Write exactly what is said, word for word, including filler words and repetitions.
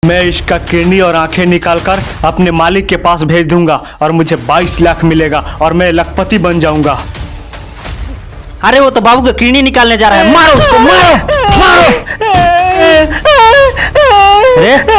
मैं इसका किडनी और आंखें निकालकर अपने मालिक के पास भेज दूंगा और मुझे बाईस लाख मिलेगा और मैं लखपति बन जाऊंगा। अरे वो तो बाबू का किडनी निकालने जा रहा है, मारो उसको, मारो मारो। अरे